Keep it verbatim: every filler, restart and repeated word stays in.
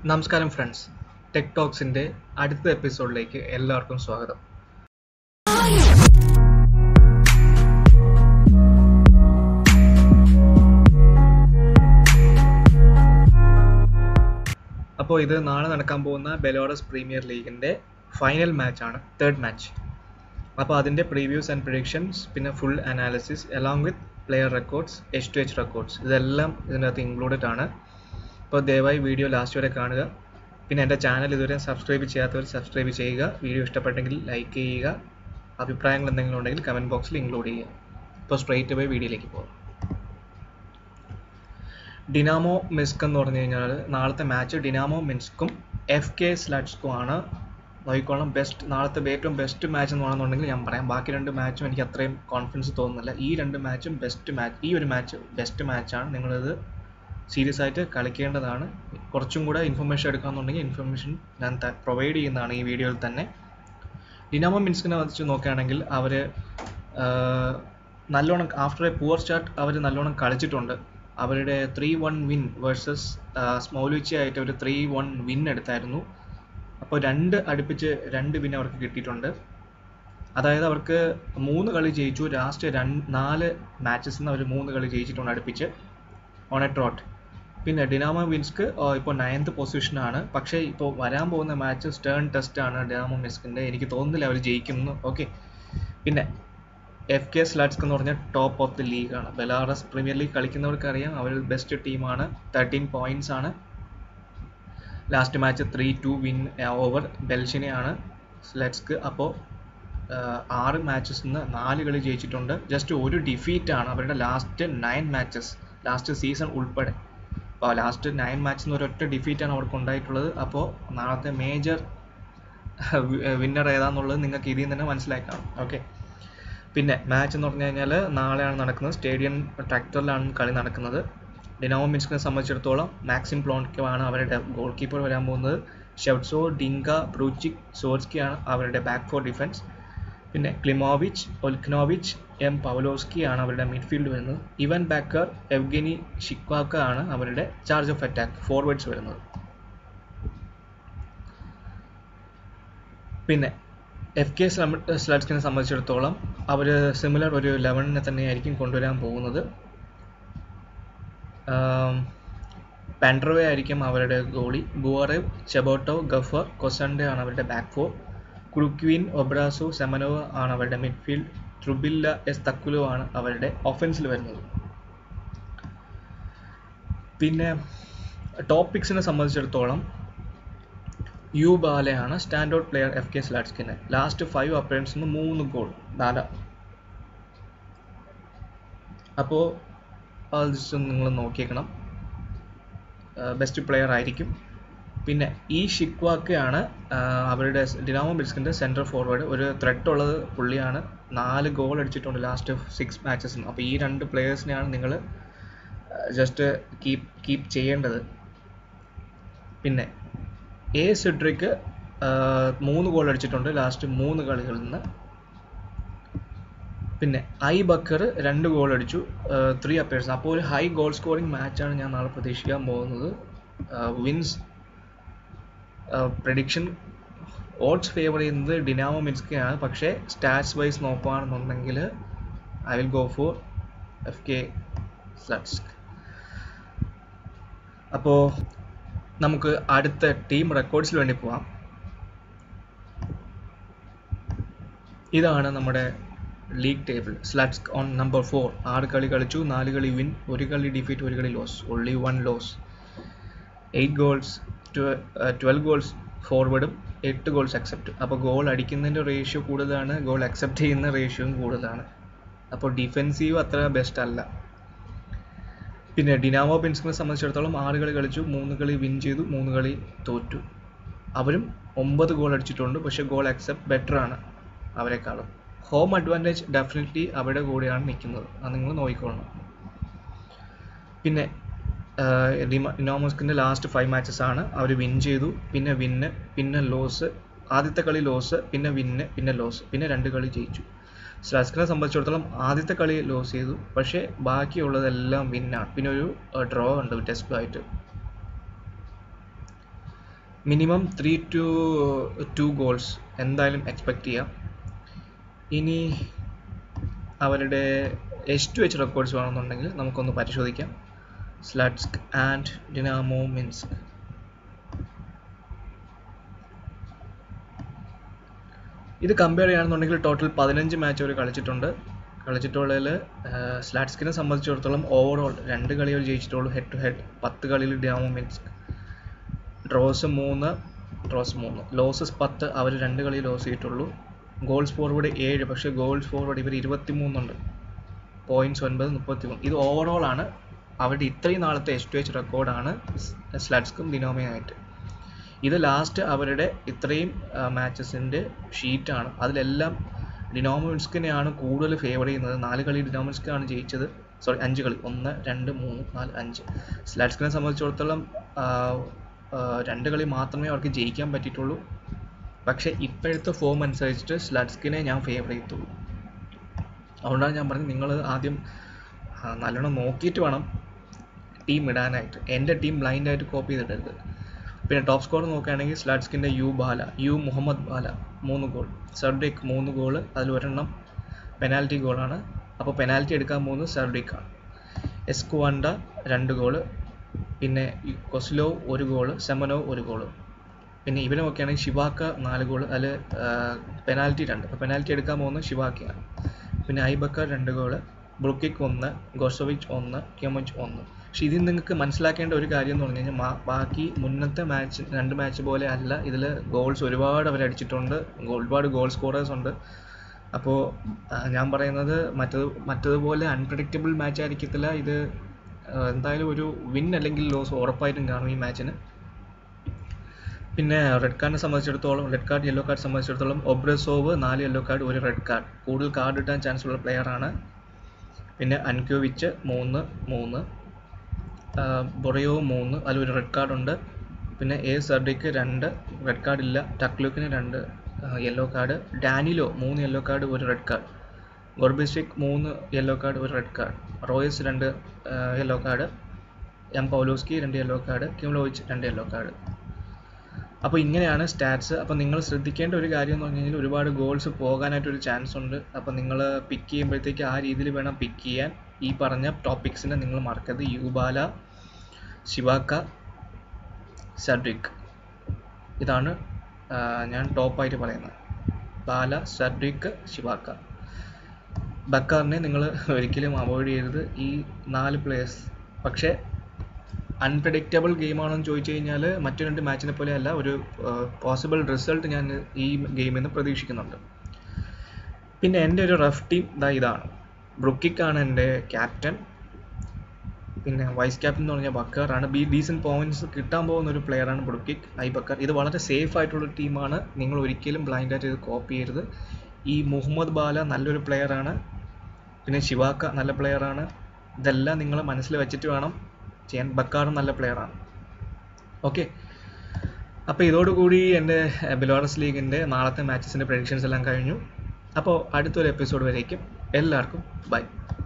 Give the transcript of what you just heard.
നമസ്കാരം friends, tech ടോക്സിന്റെ അടുത്ത എപ്പിസോഡിലേക്ക് എല്ലാവർക്കും സ്വാഗതം. അപ്പോൾ ഇത് നാളെ നടക്കാൻ പോകുന്ന ബെലോറസ് പ്രീമിയർ ലീഗിന്റെ ഫൈനൽ മാച്ചാണ്, തേർഡ് മാച്ച്. അപ്പോൾ അതിന്റെ പ്രീവ്യൂസ് ആൻഡ് പ്രിഡിക്ഷൻസ്, പിന്നെ full analysis along with player records, H to H records, ഇതെല്ലാം ഇതിനകത്ത് ഇൻക്ലൂഡഡ് ആണ്. അപ്പോൾ ദയവായി വീഡിയോ ലാസ്റ്റ് വരെ കാണുക. പിന്നെ എൻ്റെ ചാനൽ ഇതുവരെ സബ്സ്ക്രൈബ് ചെയ്യാത്തവർ സബ്സ്ക്രൈബ് ചെയ്യുക. വീഡിയോ ഇഷ്ടപ്പെട്ടെങ്കിൽ ലൈക്ക് ചെയ്യുക. അഭിപ്രായങ്ങൾ എന്തെങ്കിലും ഉണ്ടെങ്കിൽ കമൻറ്റ് ബോക്സിൽ ഇൻക്ലൂഡ് ചെയ്യുക. ഇപ്പോൾ സ്ട്രെയിറ്റ് അവേ വീഡിയോയിലേക്ക് പോകാം. ഡിനാമോ മിൻസ്ക് എന്ന് പറഞ്ഞു കഴിഞ്ഞാൽ നാളത്തെ മാച്ച് ഡിനാമോ മിൻസ്കും എഫ് കെ സ്ലാറ്റ്സ്കും ആണ്. നോക്കിക്കോളാം, ബെസ്റ്റ് നാളത്തെ ഏറ്റവും ബെസ്റ്റ് മാച്ച് എന്ന് പറയുന്നുണ്ടെങ്കിൽ ഞാൻ പറയാം. ബാക്കി രണ്ട് മാച്ചും എനിക്ക് അത്രയും കോൺഫിഡൻസ് തോന്നുന്നില്ല. ഈ രണ്ട് മാച്ചും ബെസ്റ്റ് മാച്ച്, ഈ ഒരു മാച്ച് ബെസ്റ്റ് മാച്ചാണ്. നിങ്ങളിത് സീരിയസ് ആയിട്ട് കളിക്കേണ്ടതാണ്. കുറച്ചും കൂടെ ഇൻഫർമേഷൻ എടുക്കാമെന്നുണ്ടെങ്കിൽ ഇൻഫർമേഷൻ ഞാൻ പ്രൊവൈഡ് ചെയ്യുന്നതാണ് ഈ വീഡിയോയിൽ തന്നെ. ഡിനാമോ മിൻസ്കിനെ വെച്ച് നോക്കുകയാണെങ്കിൽ അവർ നല്ലോണം ആഫ്റ്റർ എ പുവർ സ്റ്റാർട്ട് അവർ നല്ലോണം കളിച്ചിട്ടുണ്ട്. അവരുടെ three one win versus Smolevichi ആയിട്ട് ഒരു ത്രീ വൺ വിൻ എടുത്തായിരുന്നു. അപ്പോൾ രണ്ട് അടുപ്പിച്ച് രണ്ട് വിൻ അവർക്ക് കിട്ടിയിട്ടുണ്ട്. അതായത് അവർക്ക് മൂന്ന് കളി ജയിച്ചു. ലാസ്റ്റ് രണ്ട് നാല് മാച്ചസിൽ നിന്ന് അവർ മൂന്ന് കളി ജയിച്ചിട്ടുണ്ട് അടുപ്പിച്ച് ഓൺ എ ട്രോട്ട്. പിന്നെ ഡിനാമോ മിൻസ്ക് ഇപ്പോൾ നയൻത്ത് പൊസിഷനാണ്. പക്ഷേ ഇപ്പോൾ വരാൻ പോകുന്ന മാച്ച് സ്റ്റേൺ ടെസ്റ്റ് ആണ് ഡിനാമോ മിൻസ്കിൻ്റെ. എനിക്ക് തോന്നുന്നില്ല അവർ ജയിക്കുന്നു. ഓക്കെ, പിന്നെ എഫ് കെ സ്ലാറ്റ്സ്ക് എന്ന് പറഞ്ഞാൽ ടോപ്പ് ഓഫ് ദി ലീഗാണ്. ബെലാറസ് പ്രീമിയർ ലീഗ് കളിക്കുന്നവർക്ക് അറിയാം, അവർ ബെസ്റ്റ് ടീമാണ്. തേർട്ടീൻ പോയിന്റ്സ് ആണ്. Last match three two win over ബെൽഷിനെയാണ് സ്ലാറ്റ്സ്ക്. അപ്പോൾ ആറ് മാച്ചസിൽ നിന്ന് നാല് കളി ജയിച്ചിട്ടുണ്ട്. ജസ്റ്റ് ഒരു ഡിഫീറ്റാണ് അവരുടെ last nine matches, last season ഉൾപ്പെടെ. അപ്പോൾ ലാസ്റ്റ് നയൻ മാച്ചിൽ നിന്ന് ഒരൊറ്റ ഡിഫീറ്റാണ് അവർക്ക് ഉണ്ടായിട്ടുള്ളത്. അപ്പോൾ നാളത്തെ മേജർ വിന്നർ ഏതാണെന്നുള്ളത് നിങ്ങൾക്ക് ഇതിൽ നിന്ന് തന്നെ മനസ്സിലാക്കാം. ഓക്കെ, പിന്നെ മാച്ച് എന്ന് പറഞ്ഞു കഴിഞ്ഞാൽ നാളെയാണ് നടക്കുന്നത്. സ്റ്റേഡിയം ട്രാക്ടറിലാണ് കളി നടക്കുന്നത്. ഡിനാമോ മിൻസ്കിനെ സംബന്ധിച്ചിടത്തോളം മാക്സിം പ്ലോൺകോ ആണ് അവരുടെ ഗോൾ കീപ്പർ വരാൻ പോകുന്നത്. ഷെവ്സോ, ഡിങ്ക, ബ്രൂച്ചിക്, സോർസ്കി ആണ് അവരുടെ ബാക്ക് ഫോർ ഡിഫൻസ്. പിന്നെ ക്ലിമോവിച്ച്, ഒൽക്നോവിച്ച്, എം പവലോസ്കി ആണ് അവരുടെ മിഡ്ഫീൽഡ് വരുന്നത്. ഇവൻ ബാക്കർ, എവ്ഗനി ഷിക്വാക്ക ആണ് അവരുടെ ചാർജ് ഓഫ് അറ്റാക്ക് ഫോർവേഡ്സ് വരുന്നത്. പിന്നെ എഫ് കെ സ്ലാറ്റ്സ്കിനെ സംബന്ധിച്ചിടത്തോളം അവർ സിമിലർ ഒരു ലെവനിനെ തന്നെയായിരിക്കും കൊണ്ടുവരാൻ പോകുന്നത്. പാൻഡ്രോവെ ആയിരിക്കും അവരുടെ ഗോളി. ബുവറേവ്, ചെബോട്ടോ, ഗഫർ, കൊസൻഡെ ആണ് അവരുടെ ബാക്ക് ഫോർ. ക്രുക്വിൻ, ഒബ്രാസോ, സെമനോവ ആണ് അവരുടെ മിഡ്ഫീൽഡ്. ട്രുബില്ല, എസ് തക്കുലോ ആണ് അവരുടെ ഒഫൻസിൽ വരുന്നത്. പിന്നെ ടോപ്പ് പിക്സിനെ സംബന്ധിച്ചിടത്തോളം യു ബാലയാണ് stand out player F K സ്ലാറ്റ്സ്കിന്. ലാസ്റ്റ് ഫൈവ് അപ്പിയറൻസിന് മൂന്ന് ഗോൾ ബാല. അപ്പോൾ അത് നിങ്ങൾ നോക്കിയേക്കണം, ബെസ്റ്റ് പ്ലെയർ ആയിരിക്കും. പിന്നെ ഈ ഷിക്വാക്കയാണ് അവരുടെ ഡിനാമോ മിൻസ്കിൻ്റെ സെൻട്രൽ ഫോർവേഡ്. ഒരു ത്രെറ്റ് ഉള്ളത് പുള്ളിയാണ്. നാല് ഗോൾ അടിച്ചിട്ടുണ്ട് ലാസ്റ്റ് സിക്സ് മാച്ചസിന്. അപ്പോൾ ഈ രണ്ട് പ്ലെയേഴ്സിനെയാണ് നിങ്ങൾ ജസ്റ്റ് കീപ്പ് കീപ്പ് ചെയ്യേണ്ടത്. പിന്നെ എ സിഡ്രിക്ക് മൂന്ന് ഗോൾ അടിച്ചിട്ടുണ്ട് ലാസ്റ്റ് മൂന്ന് കളികളിൽ നിന്ന്. പിന്നെ ഐ ബക്കർ രണ്ട് ഗോൾ അടിച്ചു, ത്രീ അപ്പിയർസ്. അപ്പോൾ ഒരു ഹൈ ഗോൾ സ്കോറിംഗ് മാച്ചാണ് ഞാൻ നാളെ പ്രതീക്ഷിക്കാൻ പോകുന്നത്. വിൻസ് പ്രഡിക്ഷൻ ഓഡ്സ് ഫേവർ ചെയ്യുന്നത് ഡിനാമോ മിൻസ്കിയാണ്. പക്ഷേ സ്റ്റാറ്റ്സ് വൈസ് നോക്കുകയാണെന്നുണ്ടെങ്കിൽ I will go for F K Slutsk. അപ്പോൾ നമുക്ക് അടുത്ത ടീം റെക്കോർഡ്സിൽ വേണ്ടി പോവാം. ഇതാണ് നമ്മുടെ league table. Slutsk on number four. ആറ് കളി കളിച്ചു, നാല് കളി വിൻ, ഒരു കളി ഡിഫീറ്റ്, ഒരു കളി loss. Only one loss. Eight goals, twelve goals ഫോർവേഡും എട്ട് ഗോൾസ് അക്സെപ്റ്റ്. അപ്പോൾ ഗോൾ അടിക്കുന്നതിൻ്റെ റേഷ്യോ കൂടുതലാണ്, ഗോൾ അക്സെപ്റ്റ് ചെയ്യുന്ന റേഷ്യോയും കൂടുതലാണ്. അപ്പോൾ ഡിഫെൻസീവ് അത്ര ബെസ്റ്റ് അല്ല. പിന്നെ ഡിനാമോ മിൻസ്കിനെ സംബന്ധിച്ചിടത്തോളം ആറ് കളി കളിച്ചു, മൂന്ന് കളി വിൻ ചെയ്തു, മൂന്ന് കളി തോറ്റു. അവരും ഒമ്പത് ഗോൾ അടിച്ചിട്ടുണ്ട്, പക്ഷേ ഗോൾ അക്സെപ്റ്റ് ബെറ്റർ ആണ് അവരെക്കാളും. ഹോം അഡ്വാൻറ്റേജ് ഡെഫിനറ്റ്ലി അവരുടെ കൂടെയാണ് നിൽക്കുന്നത്, അത് നിങ്ങൾ നോക്കിക്കൊള്ളണം. പിന്നെ ഡിനാമോ മിൻസ്കിൻ്റെ ലാസ്റ്റ് ഫൈവ് മാച്ചസ് ആണ്. അവർ വിൻ ചെയ്തു, പിന്നെ വിന്ന്, പിന്നെ ലോസ്. ആദ്യത്തെ കളി ലോസ്, പിന്നെ വിന്ന്, പിന്നെ ലോസ്, പിന്നെ രണ്ട് കളി ജയിച്ചു. സ്ലാറ്റ്സ്കിനെ സംബന്ധിച്ചിടത്തോളം ആദ്യത്തെ കളി ലോസ് ചെയ്തു, പക്ഷേ ബാക്കിയുള്ളതെല്ലാം വിന്നാണ്. പിന്നെ ഒരു ഡ്രോ ഉണ്ട് ടെസ്റ്റ് ആയിട്ട്. Minimum three two two goals എന്തായാലും എക്സ്പെക്റ്റ് ചെയ്യാം. ഇനി അവരുടെ എച്ച് ടു എച്ച് റെക്കോർഡ്സ് വേണമെന്നുണ്ടെങ്കിൽ നമുക്കൊന്ന് പരിശോധിക്കാം. Slutsk and Dinamo Minsk. ഇത് കമ്പയർ ചെയ്യുകയാണെന്നുണ്ടെങ്കിൽ ടോട്ടൽ പതിനഞ്ച് മാച്ച് അവർ കളിച്ചിട്ടുണ്ട്. കളിച്ചിട്ടുള്ളതിൽ സ്ലാറ്റ്സ്കിനെ സംബന്ധിച്ചിടത്തോളം ഓവറോൾ രണ്ട് കളി അവർ ജയിച്ചിട്ടുള്ളൂ ഹെഡ് ടു ഹെഡ്. പത്ത് കളിയിൽ ഡിനാമോ മിൻസ്ക്. ഡ്രോസ് മൂന്ന് ഡ്രോസ് മൂന്ന് ലോസസ് പത്ത്. അവർ രണ്ട് കളി ലോസ് ചെയ്തിട്ടുള്ളൂ. ഗോൾസ് ഫോർവേഡ് ഏഴ്, പക്ഷേ ഗോൾസ് ഫോർവേഡ് ഇവർ ഇരുപത്തി മൂന്നുണ്ട്. പോയിൻറ്റ്സ് ഒൻപത്, മുപ്പത്തി മൂന്ന്. ഇത് ഓവറോൾ ആണ്. അവരുടെ ഇത്രയും നാളത്തെ എച്ച് ടു എച്ച് റെക്കോർഡാണ് സ്ലാറ്റ്സ്കും ഡിനാമോയായിട്ട്. ഇത് ലാസ്റ്റ് അവരുടെ ഇത്രയും മാച്ചസിൻ്റെ ഷീറ്റാണ്. അതിലെല്ലാം ഡിനാമോ മിൻസ്കിനെയാണ് കൂടുതൽ ഫേവർ ചെയ്യുന്നത്. നാല് കളി ഡിനാമോ മിൻസ്കാണ് ജയിച്ചത്. സോറി അഞ്ച് കളി, ഒന്ന് രണ്ട് മൂന്ന് നാല് അഞ്ച്. സ്ലാറ്റ്സ്കിനെ സംബന്ധിച്ചിടത്തോളം രണ്ട് കളി മാത്രമേ അവർക്ക് ജയിക്കാൻ പറ്റിയിട്ടുള്ളൂ. പക്ഷേ ഇപ്പോഴത്തെ ഫോം അനുസരിച്ചിട്ട് സ്ലാറ്റ്സ്കിനെ ഞാൻ ഫേവർ ചെയ്യത്തുള്ളൂ. അതുകൊണ്ടാണ് ഞാൻ പറഞ്ഞത് നിങ്ങൾ ആദ്യം നല്ലോണം നോക്കിയിട്ട് വേണം ടീം ഇടാനായിട്ട്. എൻ്റെ ടീം ബ്ലൈൻഡായിട്ട് കോപ്പി ചെയ്തിടരുത്. പിന്നെ ടോപ്പ് സ്കോർ നോക്കുകയാണെങ്കിൽ സ്ലാറ്റ്സ്കിൻ്റെ U Bala U Muhammad Bala മൂന്ന് ഗോൾ, സർഡിക് മൂന്ന് ഗോൾ, അതിൽ ഒരെണ്ണം പെനാൽറ്റി ഗോളാണ്. അപ്പോൾ പെനാൽറ്റി എടുക്കാൻ പോകുന്നത് സർഡിക്കാണ്. എസ്കുവാൻഡ രണ്ട് ഗോള്, പിന്നെ കൊസ്ലോ ഒരു ഗോള്, സെമനോ ഒരു ഗോള്. പിന്നെ ഇവരെ നോക്കുകയാണെങ്കിൽ ഷിവാക്ക നാല് ഗോള്, അതിൽ പെനാൽറ്റി രണ്ട്. അപ്പോൾ പെനാൽറ്റി എടുക്കാൻ പോകുന്നത് ഷിവാക്കയാണ്. പിന്നെ ഐബക്കർ രണ്ട് ഗോള്, ബ്രുക്കിക് ഒന്ന്, ഗോസോവിച്ച് ഒന്ന്, ക്യമോച്ച് ഒന്ന്. പക്ഷെ ഇതിൽ നിങ്ങൾക്ക് മനസ്സിലാക്കേണ്ട ഒരു കാര്യം എന്ന് പറഞ്ഞു കഴിഞ്ഞാൽ ബാക്കി മുന്നത്തെ മാച്ച് രണ്ട് മാച്ച് പോലെ അല്ല. ഇതിൽ ഗോൾസ് ഒരുപാട് അവർ അടിച്ചിട്ടുണ്ട്, ഒരുപാട് ഗോൾ സ്കോറേഴ്സ് ഉണ്ട്. അപ്പോൾ ഞാൻ പറയുന്നത് മറ്റത് മറ്റതുപോലെ അൺപ്രഡിക്റ്റബിൾ മാച്ച് ആയിരിക്കത്തില്ല ഇത്. എന്തായാലും ഒരു വിൻ അല്ലെങ്കിൽ ലോസ് ഉറപ്പായിട്ടും കാണും ഈ മാച്ചിന്. പിന്നെ റെഡ് കാർഡിനെ സംബന്ധിച്ചിടത്തോളം റെഡ് കാർഡ് യെല്ലോ കാർഡ് സംബന്ധിച്ചിടത്തോളം ഒബ്രസോവ് നാല് യെല്ലോ കാർഡ് ഒരു റെഡ് കാർഡ്, കൂടുതൽ കാർഡ് കിട്ടാൻ ചാൻസ് ഉള്ള പ്ലെയറാണ്. പിന്നെ അൻക്യോവിച്ച് മൂന്ന് മൂന്ന്, ബൊറയോ മൂന്ന്, അതിലൊരു റെഡ് കാർഡുണ്ട്. പിന്നെ എ സർഡിക്ക് രണ്ട് റെഡ് കാർഡ് ഇല്ല. ടക്ലൂക്കിന് രണ്ട് യെല്ലോ കാർഡ്. ഡാനിലോ മൂന്ന് യെല്ലോ കാർഡ് ഒരു റെഡ് കാർഡ്. ഗോർബിസ്റ്റിക് മൂന്ന് യെല്ലോ കാർഡ് ഒരു റെഡ് കാർഡ്. റോയസ് രണ്ട് യെല്ലോ കാർഡ്. എം പൗലോസ്കി രണ്ട് യെല്ലോ കാർഡ്. കിംലോവിച്ച് രണ്ട് യെല്ലോ കാർഡ്. അപ്പോൾ ഇങ്ങനെയാണ് സ്റ്റാറ്റ്സ്. അപ്പോൾ നിങ്ങൾ ശ്രദ്ധിക്കേണ്ട ഒരു കാര്യം എന്ന് പറഞ്ഞു കഴിഞ്ഞാൽ ഒരുപാട് ഗോൾസ് പോകാനായിട്ടൊരു ചാൻസ് ഉണ്ട്. അപ്പോൾ നിങ്ങൾ പിക്ക് ചെയ്യുമ്പോഴത്തേക്ക് ആ രീതിയിൽ വേണം പിക്ക് ചെയ്യാൻ. ഈ പറഞ്ഞ ടോപ്പിക്സിനെ നിങ്ങൾ മറക്കരുത്. യുബാല, ഷിവാക്ക, സർഡിക്, ഇതാണ് ഞാൻ ടോപ്പായിട്ട് പറയുന്നത്. ബാല, സർഡിക്, ഷിവാക്ക. ബക്കാറിനെ നിങ്ങൾ ഒരിക്കലും അവോയ്ഡ് ചെയ്യരുത്. ഈ നാല് പ്ലേയേഴ്സ്. പക്ഷേ അൺപ്രഡിക്റ്റബിൾ ഗെയിമാണെന്ന് ചോദിച്ചു കഴിഞ്ഞാൽ മറ്റു രണ്ട് മാച്ചിനെ പോലെ അല്ല. ഒരു പോസിബിൾ റിസൾട്ട് ഞാൻ ഈ ഗെയിമിൽ നിന്ന് പ്രതീക്ഷിക്കുന്നുണ്ട്. പിന്നെ എൻ്റെ ഒരു റഫ് ടീം ഇതാ ഇതാണ്. ബ്രുക്കിക്കാണ് എൻ്റെ ക്യാപ്റ്റൻ. പിന്നെ വൈസ് ക്യാപ്റ്റൻ എന്ന് പറഞ്ഞാൽ ബക്കറാണ്. ബി ഡീസൻറ്റ് പോയിന്റ്സ് കിട്ടാൻ പോകുന്ന ഒരു പ്ലെയറാണ് ബ്രുക്കിക്, ഐ ബക്കർ. ഇത് വളരെ സേഫ് ആയിട്ടുള്ള ടീമാണ്. നിങ്ങൾ ഒരിക്കലും ബ്ലൈൻഡായിട്ട് ഇത് കോപ്പി ചെയ്യരുത്. ഈ മുഹമ്മദ് ബാല നല്ലൊരു പ്ലെയറാണ്. പിന്നെ ഷിവാക്ക നല്ല പ്ലെയറാണ്. ഇതെല്ലാം നിങ്ങൾ മനസ്സിൽ വെച്ചിട്ട് വേണം ചെയ്യാൻ. ബക്കാറും നല്ല പ്ലെയറാണ്. ഓക്കെ, അപ്പോൾ ഇതോടുകൂടി എൻ്റെ ബിലോറസ് ലീഗിൻ്റെ നാളത്തെ മാച്ചസിൻ്റെ പ്രഡിക്ഷൻസ് എല്ലാം കഴിഞ്ഞു. അപ്പോൾ അടുത്തൊരു എപ്പിസോഡ് വരേക്കും എല്ലാവർക്കും ബൈ.